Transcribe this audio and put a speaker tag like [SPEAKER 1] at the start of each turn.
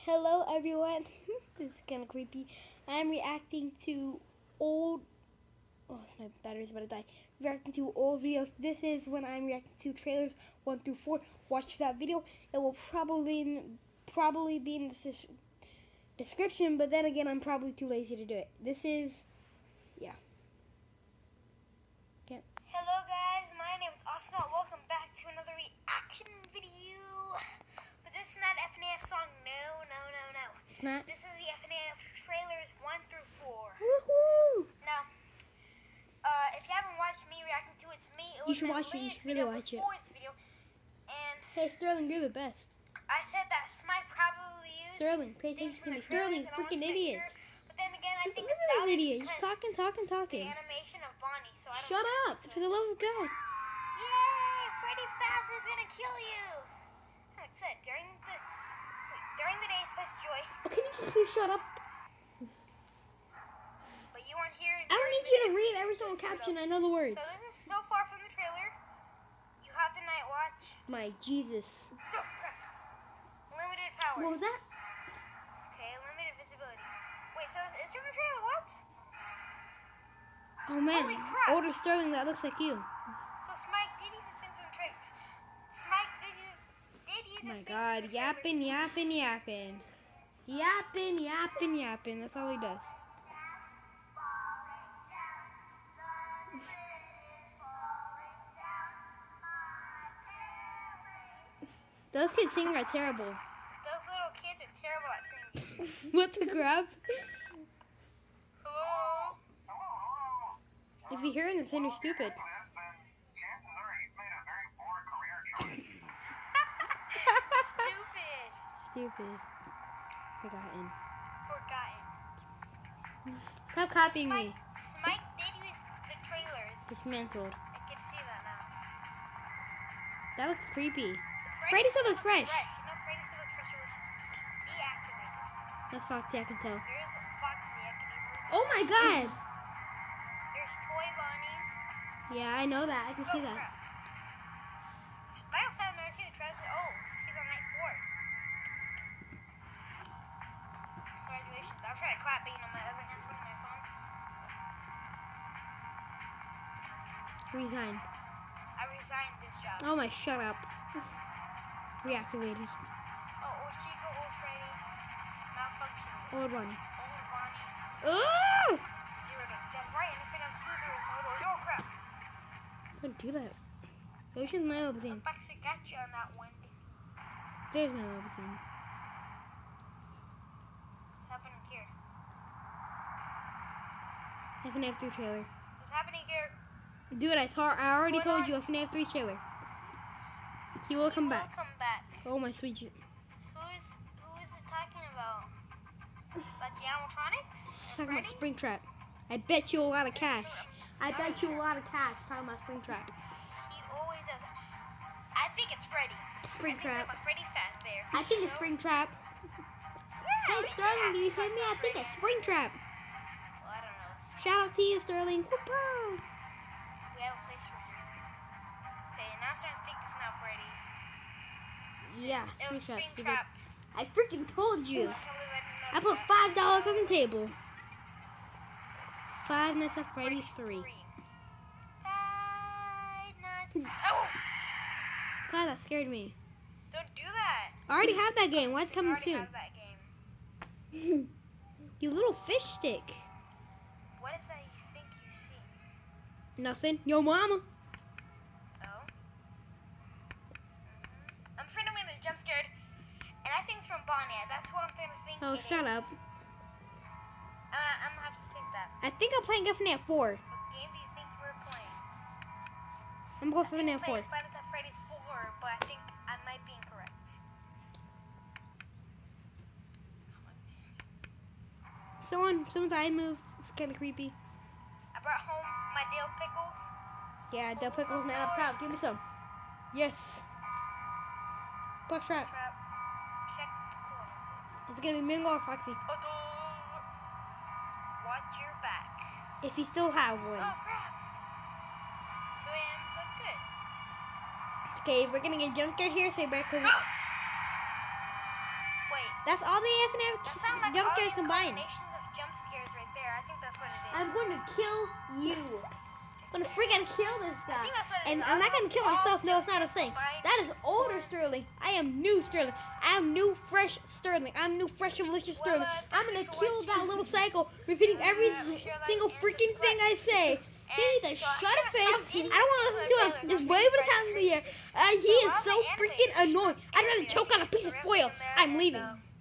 [SPEAKER 1] Hello everyone. This is kind of creepy. I'm reacting to old. Oh, my battery's about to die. Reacting to old videos. This is when I'm reacting to trailers 1 through 4. Watch that video. It will probably be in the description. But then again, I'm probably too lazy to do it. This is, yeah. Can't.
[SPEAKER 2] Hello guys, my name is Austin. Welcome back to another reaction video. But this is not FNAF song. No.
[SPEAKER 1] It's not.
[SPEAKER 2] This is the FNAF trailers 1 through 4.
[SPEAKER 1] Woohoo!
[SPEAKER 2] Now, if you haven't watched me reacting to it's me. It
[SPEAKER 1] You
[SPEAKER 2] was
[SPEAKER 1] should
[SPEAKER 2] my
[SPEAKER 1] watch it. You
[SPEAKER 2] latest
[SPEAKER 1] should really
[SPEAKER 2] video
[SPEAKER 1] watch it.
[SPEAKER 2] before this video. And
[SPEAKER 1] Hey Sterling, you're the best.
[SPEAKER 2] I said that Smite probably used
[SPEAKER 1] Sterling, pay
[SPEAKER 2] things
[SPEAKER 1] attention to
[SPEAKER 2] from
[SPEAKER 1] me.
[SPEAKER 2] the
[SPEAKER 1] Sterling,
[SPEAKER 2] trailers, and I
[SPEAKER 1] freaking
[SPEAKER 2] wanted to make
[SPEAKER 1] idiot.
[SPEAKER 2] sure. But then again, I think
[SPEAKER 1] Look
[SPEAKER 2] it's
[SPEAKER 1] at this
[SPEAKER 2] valid
[SPEAKER 1] idiot. He's
[SPEAKER 2] because
[SPEAKER 1] talking.
[SPEAKER 2] the animation of Bonnie. So I don't
[SPEAKER 1] Shut
[SPEAKER 2] know.
[SPEAKER 1] up, for the love of God.
[SPEAKER 2] Yay! Freddy Fazbear's gonna kill you. I'm excited. During the day, Spice Joy.
[SPEAKER 1] Oh, can you please shut up?
[SPEAKER 2] But you weren't here.
[SPEAKER 1] I don't need you to read every single caption. I know the words.
[SPEAKER 2] So this is so far from the trailer. You have the Night Watch.
[SPEAKER 1] My Jesus.
[SPEAKER 2] Limited power.
[SPEAKER 1] What was that?
[SPEAKER 2] Okay, limited visibility. Wait, so is from the trailer? What?
[SPEAKER 1] Oh man,
[SPEAKER 2] Holy crap.
[SPEAKER 1] older Sterling that looks like you.
[SPEAKER 2] So Smite did use the fins from the trailers. Smite did use
[SPEAKER 1] Oh my
[SPEAKER 2] the fins
[SPEAKER 1] God,
[SPEAKER 2] from the trailers.
[SPEAKER 1] yapping. That's all he does. Those kids singing are terrible.
[SPEAKER 2] Those little kids are terrible at singing.
[SPEAKER 1] What the crap?
[SPEAKER 2] Hello?
[SPEAKER 1] If you're hearing this, then you're stupid.
[SPEAKER 2] Stupid.
[SPEAKER 1] Forgotten.
[SPEAKER 2] Forgotten.
[SPEAKER 1] Stop copying me.
[SPEAKER 2] Smite did use the trailers.
[SPEAKER 1] Dismantled.
[SPEAKER 2] I can see that now.
[SPEAKER 1] That looks creepy. Freddy still looks fresh.
[SPEAKER 2] No, Freddy still looks fresh. It was just deactivated.
[SPEAKER 1] That's Foxy, I can tell.
[SPEAKER 2] There's Foxy. I can easily
[SPEAKER 1] Oh my God!
[SPEAKER 2] There's Toy Bonnie.
[SPEAKER 1] Yeah, I know that. I can see that.
[SPEAKER 2] I also have never seen the trailer. Oh, he's on night 4. Congratulations. I'm trying to clap, but on my other hand's on my phone.
[SPEAKER 1] Resign.
[SPEAKER 2] I resigned this job.
[SPEAKER 1] Oh my, shut up. Reactivated.
[SPEAKER 2] Oh, old Chico, old Freddy. Malfunctioning.
[SPEAKER 1] Old one.
[SPEAKER 2] Old Bonnie.
[SPEAKER 1] Oh!
[SPEAKER 2] Zero to death. Right, anything on 2, there is no doors. Oh, crap.
[SPEAKER 1] Don't do that. Ocean's my Obscene.
[SPEAKER 2] Foxy got you on that one.
[SPEAKER 1] There's my Obscene.
[SPEAKER 2] What's happening here?
[SPEAKER 1] FNAF 3 trailer.
[SPEAKER 2] What's happening here?
[SPEAKER 1] Dude, I already told you FNAF 3 trailer. He will come back.
[SPEAKER 2] Come back.
[SPEAKER 1] Oh my sweet.
[SPEAKER 2] Who is it talking about? About the animatronics?
[SPEAKER 1] Talking about Springtrap. I bet you a lot of cash. Talking about Springtrap.
[SPEAKER 2] He always does that. I think it's Freddy.
[SPEAKER 1] Springtrap.
[SPEAKER 2] Freddy Fazbear.
[SPEAKER 1] I think it's Springtrap. Hey Sterling, do you hear me? I think it's Springtrap.
[SPEAKER 2] Well, I don't know.
[SPEAKER 1] Shout out to you, Sterling. Whoop-oo.
[SPEAKER 2] We have a place for him. Okay, now I'm starting to think it's not Freddy.
[SPEAKER 1] Yeah,
[SPEAKER 2] It was
[SPEAKER 1] Springtrap. stupid.
[SPEAKER 2] Springtrap.
[SPEAKER 1] I freaking told you.
[SPEAKER 2] I can't believe
[SPEAKER 1] I
[SPEAKER 2] I didn't know
[SPEAKER 1] put
[SPEAKER 2] that.
[SPEAKER 1] $5 on the table. Five Nights at Freddy's 3.
[SPEAKER 2] Five Nights. Oh!
[SPEAKER 1] God, that scared me.
[SPEAKER 2] Don't do that.
[SPEAKER 1] I already had that game. Why is it
[SPEAKER 2] I
[SPEAKER 1] coming
[SPEAKER 2] already
[SPEAKER 1] soon?
[SPEAKER 2] have that game.
[SPEAKER 1] You little fish stick.
[SPEAKER 2] What is that you think you see?
[SPEAKER 1] Nothing. Yo, mama.
[SPEAKER 2] Oh. I'm afraid I'm gonna jump scared. And I think it's from Bonnie. That's what I'm trying to think.
[SPEAKER 1] Oh, shut up.
[SPEAKER 2] I'm gonna have to think that.
[SPEAKER 1] I think I'm playing FNAF 4.
[SPEAKER 2] What game do you think we're playing?
[SPEAKER 1] I'm going for FNAF 4.
[SPEAKER 2] Playing Five Nights at Freddy's 4, but I think I might be incorrect.
[SPEAKER 1] Someone's eye moved. It's kind of creepy.
[SPEAKER 2] I brought home my dill pickles.
[SPEAKER 1] Yeah, Del Pickle's man up top. Give me some. Yes. Push trap.
[SPEAKER 2] Check the corners.
[SPEAKER 1] It's gonna be Mingo or Foxy.
[SPEAKER 2] Watch your back.
[SPEAKER 1] If you still have one.
[SPEAKER 2] Oh crap. 2 a.m. That's good.
[SPEAKER 1] Okay, we're gonna get jump scared here, so you better close it.
[SPEAKER 2] Wait.
[SPEAKER 1] That's all the
[SPEAKER 2] That sound like
[SPEAKER 1] jump
[SPEAKER 2] all
[SPEAKER 1] scares
[SPEAKER 2] the
[SPEAKER 1] combined.
[SPEAKER 2] combinations of jump scares right there. I think that's what it is.
[SPEAKER 1] I'm going to kill you. I'm going to freaking kill this guy.
[SPEAKER 2] I think that's what it is.
[SPEAKER 1] And I'm not going to kill myself. No, it's not a thing.
[SPEAKER 2] Combined.
[SPEAKER 1] That is older Sterling. I am new Sterling. I am new fresh Sterling. I'm new fresh and malicious Sterling. I'm going to kill that little cycle, repeating every single freaking thing I say. He needs to shut his face. I don't want to listen to him. Just wave at the time of the year. He is so freaking annoying. I'd rather choke on a piece of foil. I'm leaving.